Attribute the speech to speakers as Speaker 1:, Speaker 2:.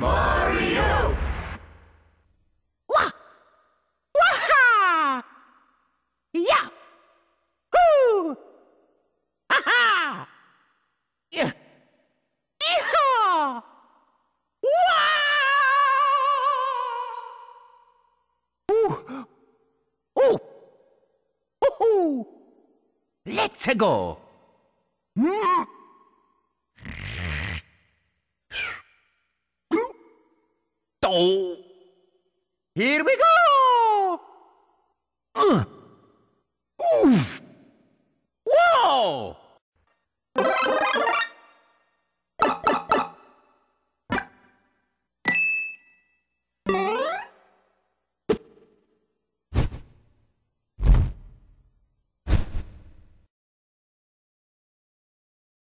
Speaker 1: Mario!
Speaker 2: Wah! Waha! Yeah! Hoo! Ha-ha! Yeah! Yeehaw! Wow! Ooh! Oh! Woohoo! Let's go! Mm. Oh! Here we go!